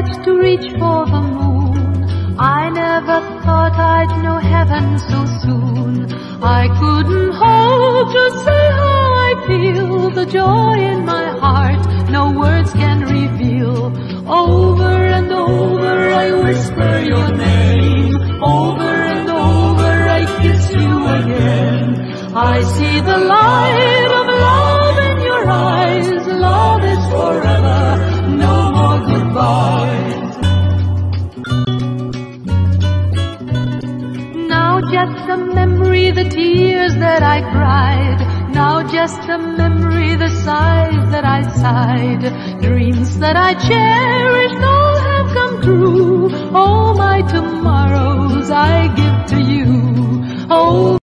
much to reach for the moon. I never thought I'd know heaven so soon. I couldn't hope to say how I feel. The joy in my heart no words can reveal. Over and over I whisper your name. Over and over I kiss you again. I see the light of love in your eyes. Love is forever, no more goodbyes. Now just a memory, the tears that I cried. Now just a memory, the sighs that I sighed. Dreams that I cherished all have come true. All my tomorrows I give to you. Oh,